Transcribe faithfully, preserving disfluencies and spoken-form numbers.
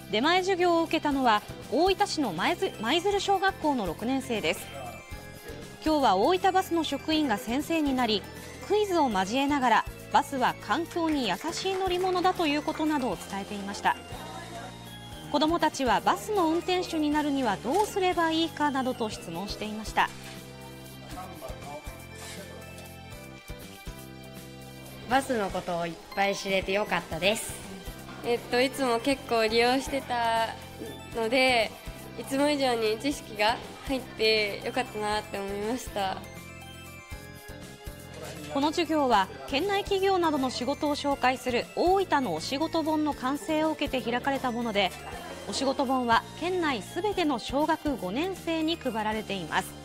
出前授業を受けたのは大分市の舞鶴小学校のろくねん生です。今日は大分バスの職員が先生になり、クイズを交えながらバスは環境に優しい乗り物だということなどを伝えていました。子どもたちはバスの運転手になるにはどうすればいいかなどと質問していました。 バスのことをいっぱい知れてよかったです。 えっと、いつも結構利用してたので、いつも以上に知識が入ってよかったなって思いました。 この授業は県内企業などの仕事を紹介する大分のお仕事本の完成を受けて開かれたもので、お仕事本は県内すべての小学ごねん生に配られています。